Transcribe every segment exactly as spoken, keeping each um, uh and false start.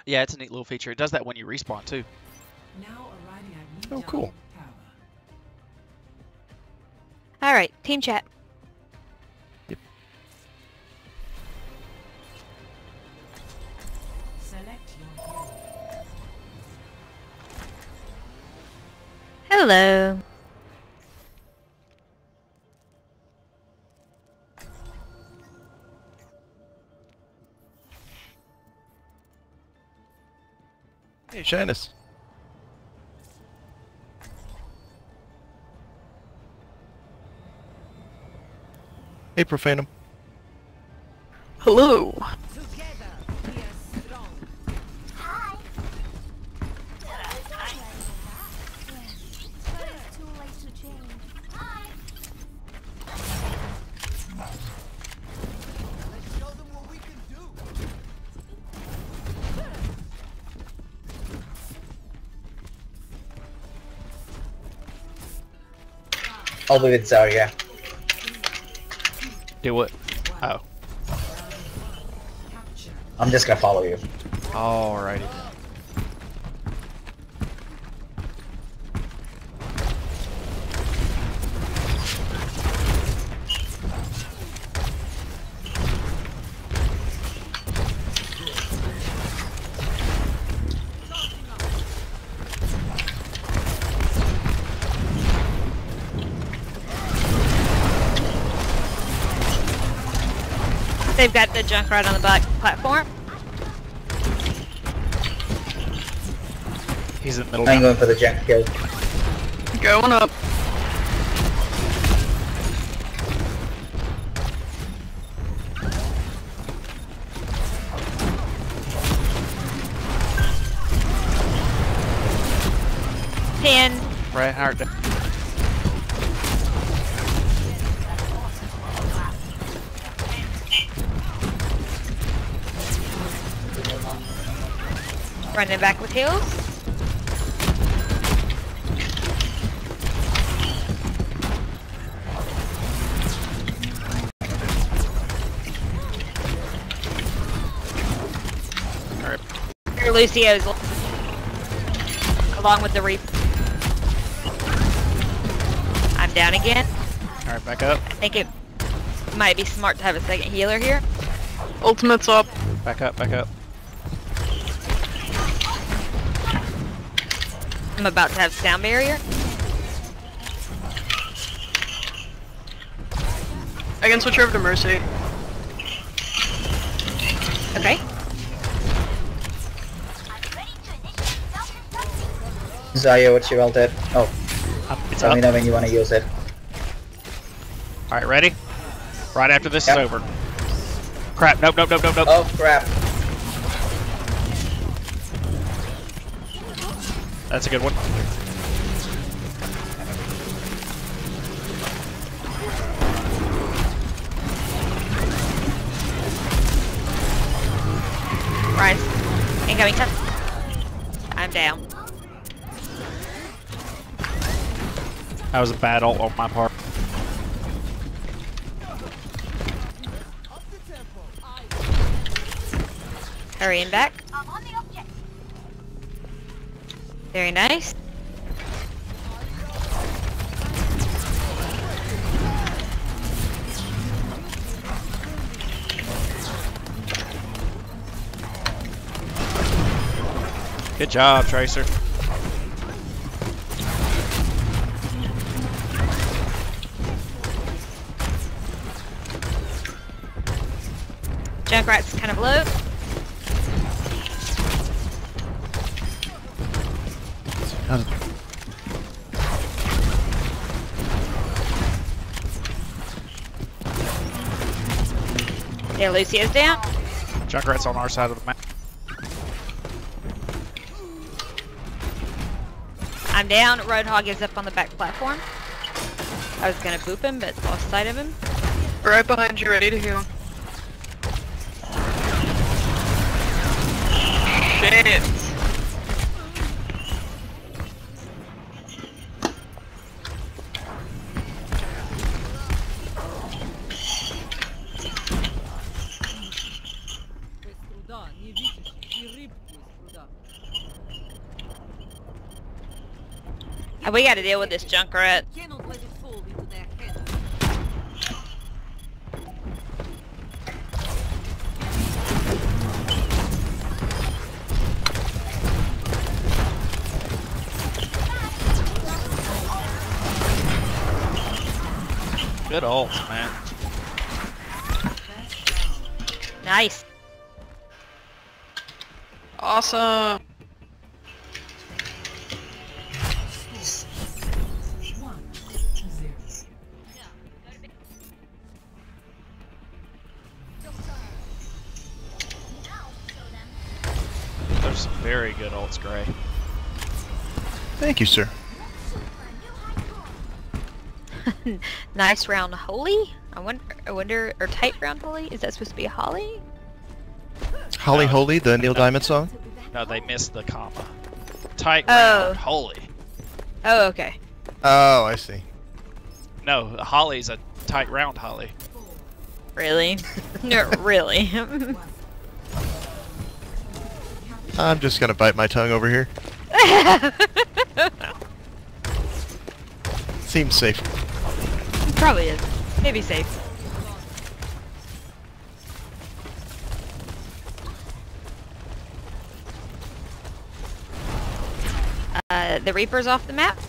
Yeah, it's a neat little feature. It does that when you respawn too. Now arriving at Oh, cool. Tower. All right, team chat. Yep. Select your hero. Hello. Hey, Shannis. Hey, Profanum. Hello. Together we are strong. But it's too late to change. Hi. I'll be with Zarya. Do it. Oh. Capture. I'm just gonna follow you. Alrighty. They've got the Junkrat on the back platform. He's in the middle I'm now. going for the junk kill. Going up. Ten. Right, hard. Running back with heals. Alright. Here, Lucio's along with the Reap. I'm down again. Alright, back up. I think it might be smart to have a second healer here. Ultimate's up. Back up, back up. I'm about to have sound barrier. I can switch over to Mercy. Okay. Zarya, what's your ult at? Oh, Up, it's tell up. me know when you want to use it. Alright, ready? Right after this Yep. is over. Crap, nope, nope, nope, nope, nope. Oh crap. That's a good one. Rise. Incoming touch. I'm down. That was a bad ult on my part. Hurrying back. Very nice. Good job, Tracer. Junkrat's kind of low. Yeah, Lucio's down. Junkrat's on our side of the map. I'm down. Roadhog is up on the back platform. I was gonna boop him, but lost sight of him. Right behind you, ready to heal. Shit. And we gotta deal with this Junkrat. Cannot let it fall into their hands. Good ults, man. Nice. Awesome. One to zero. There's some very good ults, Gray. Thank you, sir. Nice round holy. I wonder. I wonder. Or tight round holy. Is that supposed to be a holly? Holly No. Holy, the Neil No. Diamond song. No, they missed the comma. Tight Oh. round, holy. Oh, okay. Oh, I see. No, holly's a tight round holly. Really? No, really. I'm just gonna bite my tongue over here. Seems safe. Probably is. Maybe safe. Uh, the Reaper's off the map.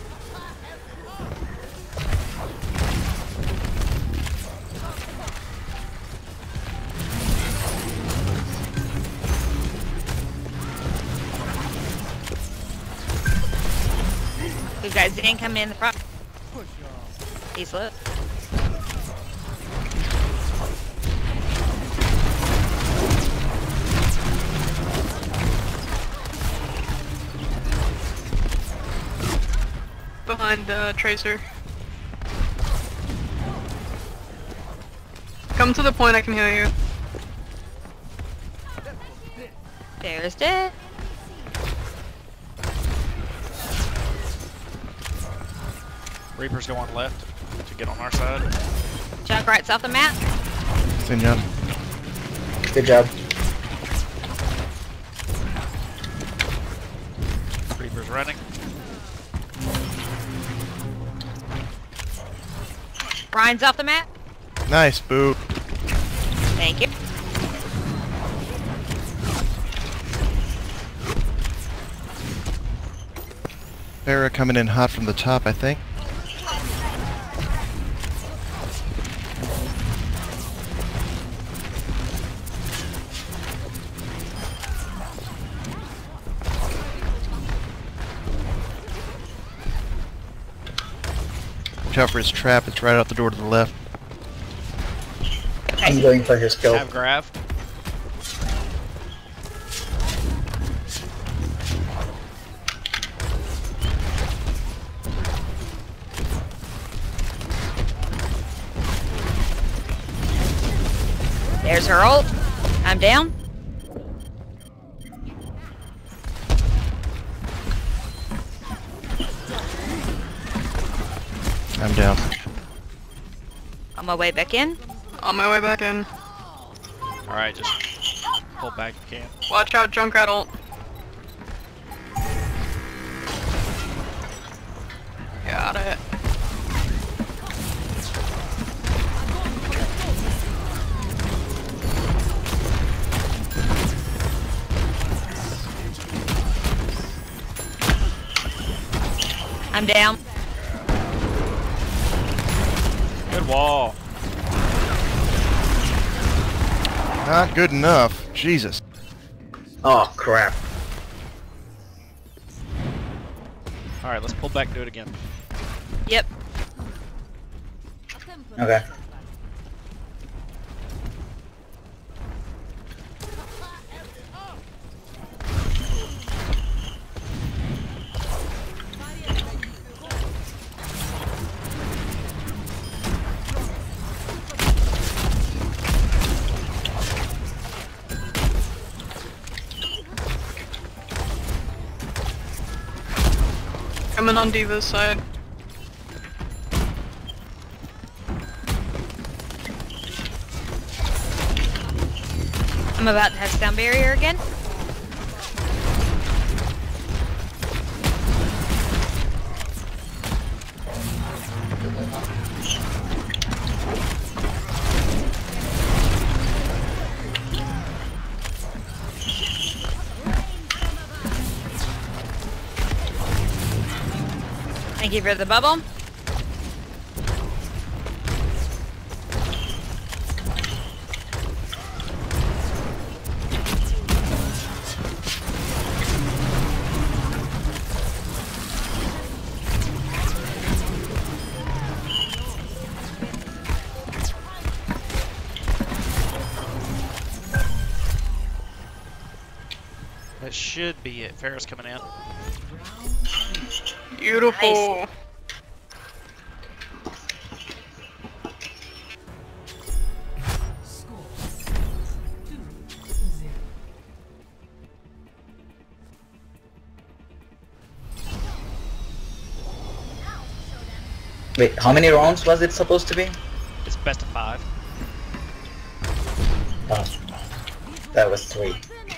We've got Zane coming in the front. He's lit. Behind uh, Tracer. Come to the point, I can heal you. There's dead. Reaper's going left to get on our side. Junkrat's off the map. Sinyan. Good job. Reaper's running. Ryan's off the map. Nice, boo. Thank you. Farah coming in hot from the top, I think. Watch out for his trap, it's right out the door to the left. I'm going for his kill. Have Grav. There's her ult. I'm down. I'm down. On my way back in. On my way back in. Alright, just pull back if you can. Watch out, Junkrat ult. Got it. I'm down. Good wall. Not good enough. Jesus. Oh crap. Alright, let's pull back and do it again. Yep. Okay. Coming on Diva's side. I'm about to have sound barrier again. Thank you for the bubble. That should be it. Pharah's coming in. Beautiful. Nice. Score two zero. Wait, how many rounds was it supposed to be? It's best of five. Oh, that was three.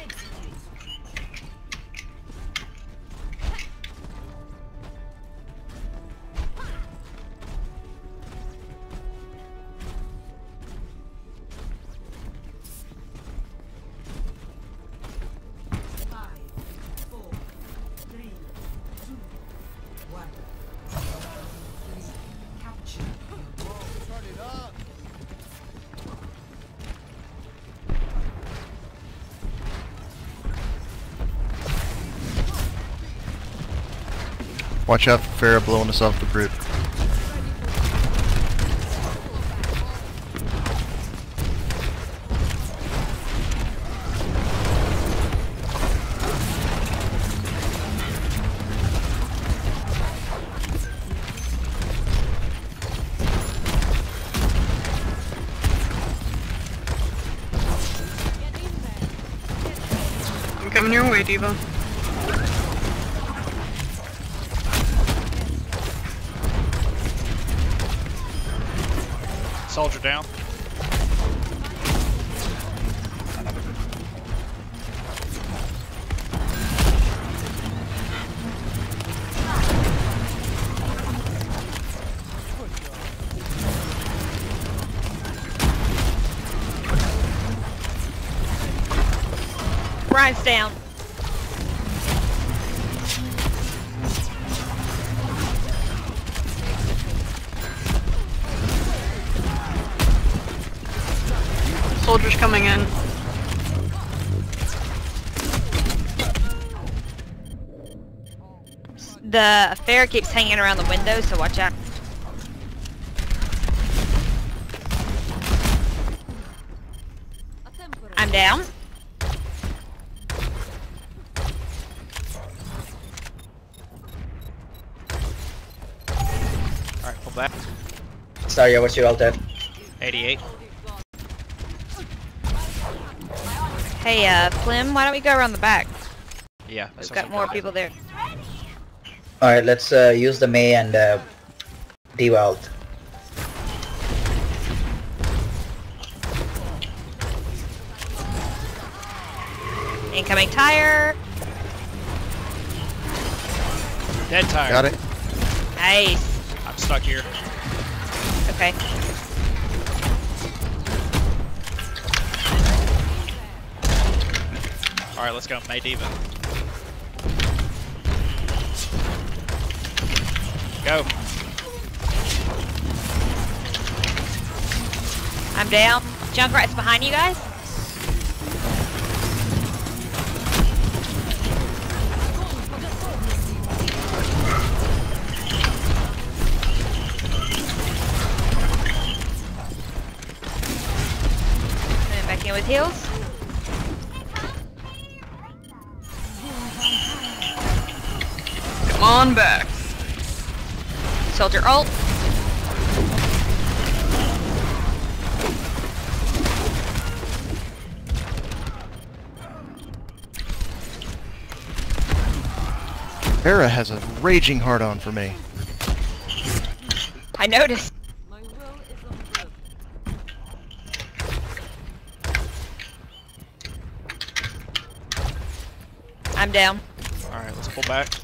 Five, four, three, two, one. Capture. Watch out for Pharah blowing us off the brute. I'm coming your way, Diva. Soldier down. Ryan's down. Soldiers coming in. The Pharah keeps hanging around the window, so watch out. I'm down. Alright, pull back. Sorry, what's your ult at? eighty-eight. Hey, uh, Plim, why don't we go around the back? Yeah. We've that's got what more I'm doing. people there. Alright, let's uh, use the Mei and uh, Diva ult. Incoming tire. Dead tire. Got it? Nice. I'm stuck here. Okay. Alright, let's go. May Diva. Go. I'm down. Junkrat's behind you guys. Coming back in with heals. Come on back. Soldier ult. Pharah has a raging hard-on for me. I noticed. My will is on the I'm down. Alright, let's pull back.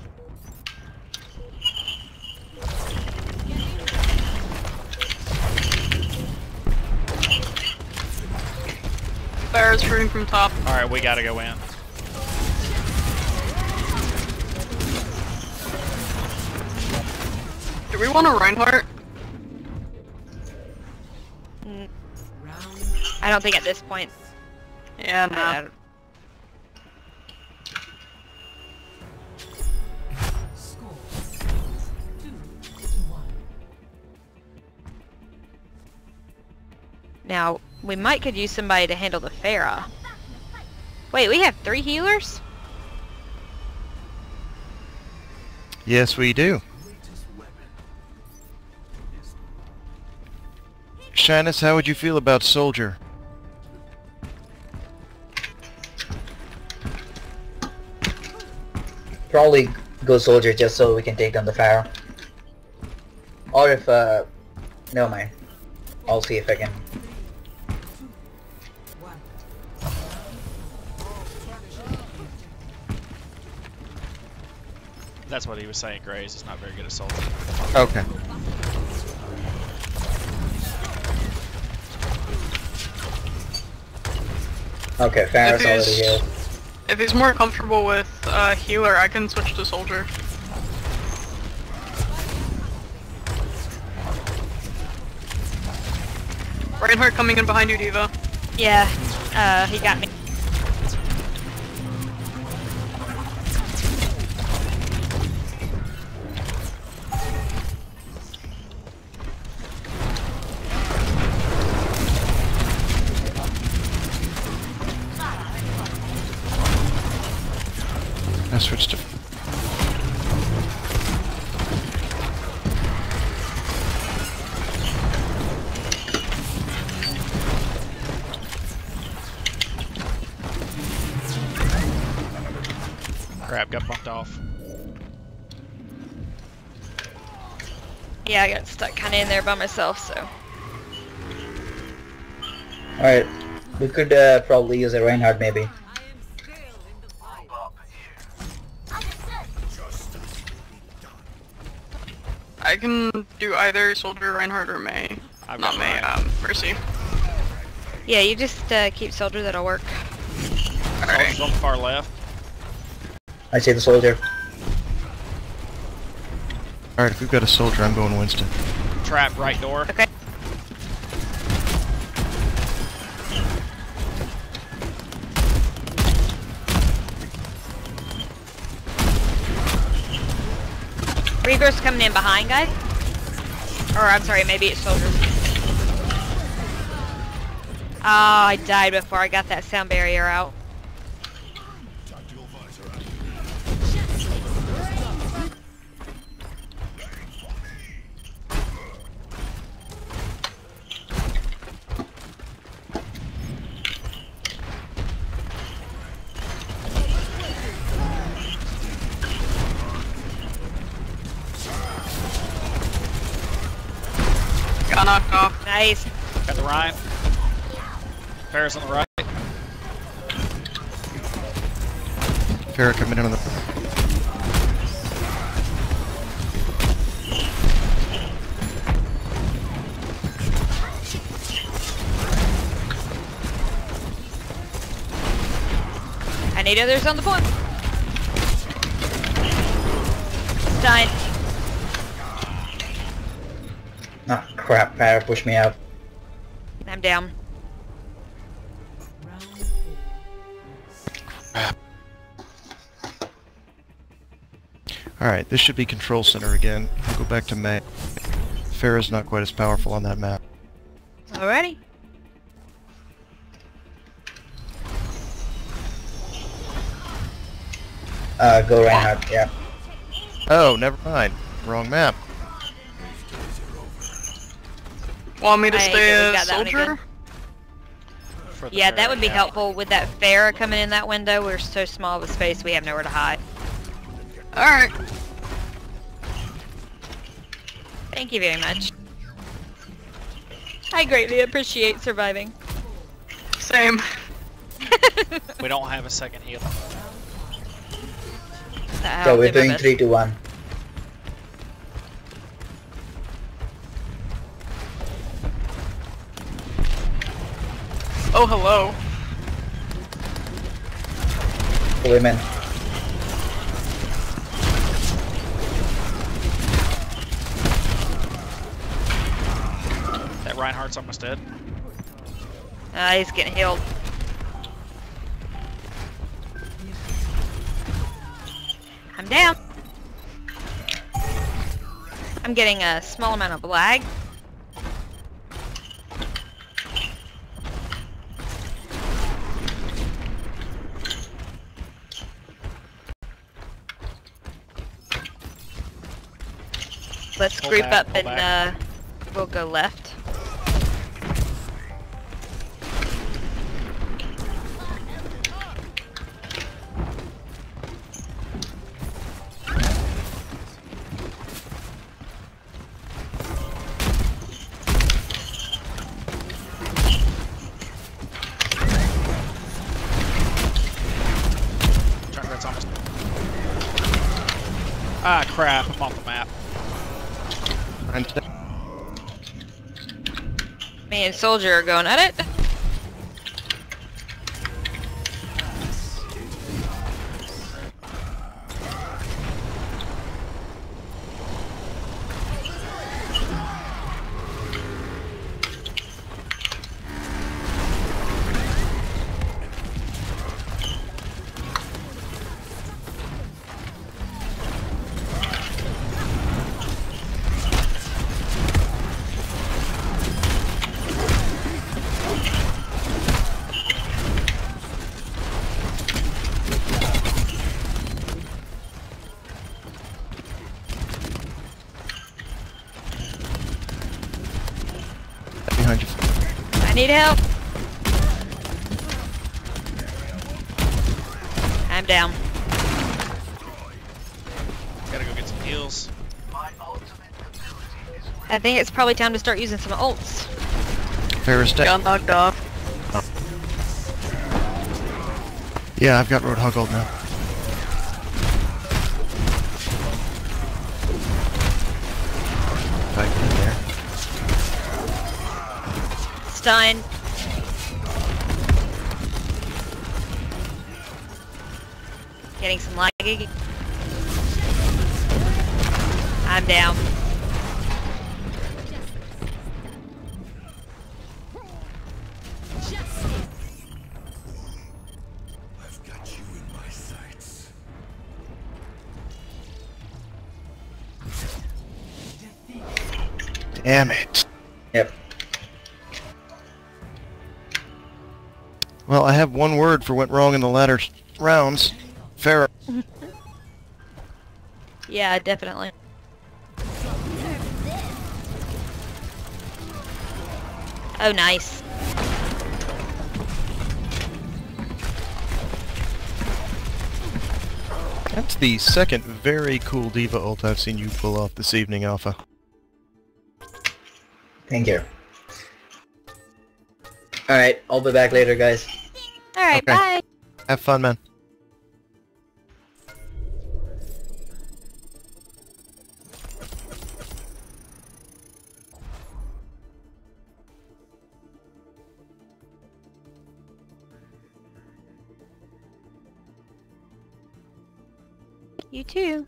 Bear's shooting from top. Alright, we gotta go in. Do we want a Reinhardt? Mm, Round I don't think at this point. Yeah, I no. don't- score two to one. Now, we might could use somebody to handle the Pharah. Wait, we have three healers? Yes, we do. Shannis, how would you feel about Soldier? Probably go soldier just so we can take down the Pharaoh. Or if uh, never mind. I'll see if I can. One. That's what he was saying, Graves. He's not very good at soldier. Okay. Okay, Pharaoh's If already he's- healed. If he's more comfortable with uh, healer, I can switch to soldier. Reinhardt coming in behind you, Diva. Yeah, uh, he got me. I switched to... Crap, got bumped off. Yeah, I got stuck kind of in there by myself, so. Alright, we could uh, probably use a Reinhardt maybe. I am still in the fight. I can do either soldier, Reinhardt, or May. I've Not got May, Ryan. um, Mercy. Yeah, you just uh, keep soldier, that'll work. Soldier's on the far left. I see the soldier. Alright, if we've got a Soldier, I'm going Winston. Trap right door. Okay. Reaper's coming in behind, guys. Or, I'm sorry, maybe it's soldiers. Oh, I died before I got that sound barrier out. Got knocked off. Nice. Got the Ryan. Ferris on the right. Farrah coming in on the... I need others on the point. Done. Ah, crap, Pharaoh pushed me out. I'm down. Round four. Alright, this should be Control Center again. We'll go back to May. Farrah's not quite as powerful on that map. Alrighty. Uh, go Reinhardt, yeah. Oh, never mind. Wrong map. Want me to I stay think we got as that one soldier? again. For the Yeah, that Ferret, would be yeah. helpful with that Pharah coming in that window. We're so small of a space, we have nowhere to hide. Alright. Thank you very much. I greatly appreciate surviving. Same. We don't have a second heal. That So I'll we're do my doing best. three to one. Oh, hello. Women. Reinhardt's almost dead. Uh, he's getting healed. I'm down. I'm getting a small amount of lag. Let's Pull group back, up pull and back. uh, we'll go left. Junkrat's almost. Ah, crap! I'm off the map. I'm st- Me and Soldier are going at it. behind you. I need help. I'm down. Gotta go get some heals. I think it's probably time to start using some ults. Ferris dead. Got knocked off. Yeah, I've got Roadhog ult now. Fight in there. Stun. Getting some laggy. I'm down. Damn it. Yep. Well, I have one word for what went wrong in the latter s- rounds. Pharah. Yeah, definitely. Oh, nice. That's the second very cool Diva ult I've seen you pull off this evening, Alpha. Thank you. Alright, I'll be back later, guys. Alright, Okay. bye. Have fun, man. You too.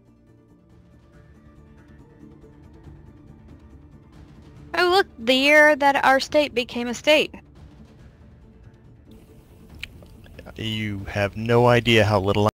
Oh look, the year that our state became a state. You have no idea how little